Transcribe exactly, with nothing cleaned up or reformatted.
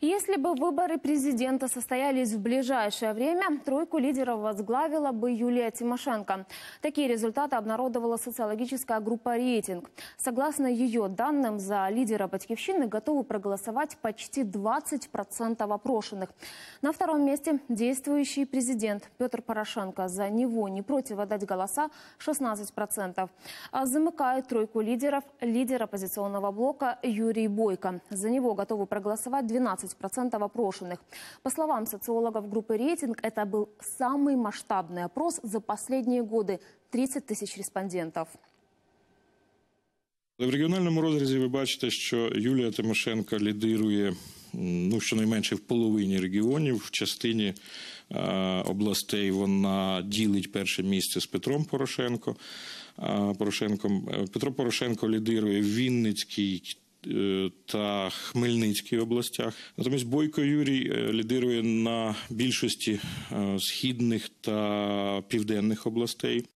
Если бы выборы президента состоялись в ближайшее время, тройку лидеров возглавила бы Юлия Тимошенко. Такие результаты обнародовала социологическая группа «Рейтинг». Согласно ее данным, за лидера «Батькивщины» готовы проголосовать почти двадцать процентов опрошенных. На втором месте действующий президент Петр Порошенко. За него не против отдать голоса шестнадцать процентов. А замыкает тройку лидеров лидер оппозиционного блока Юрий Бойко. За него готовы проголосовать двенадцать процентов опрошенных. По словам социологов группы «Рейтинг», это был самый масштабный опрос за последние годы – тридцять тисяч респондентів. В регіональному розрізі ви бачите, що Юлія Тимошенко лідирує, ну, щонайменше в половині регіонів. В частині е, областей вона ділить перше місце з Петром Порошенко. Е, Порошенком. Петро Порошенко лідирує в Вінницькій та Хмельницькій областях. Натомість Бойко Юрій лідирує на більшості східних та південних областей.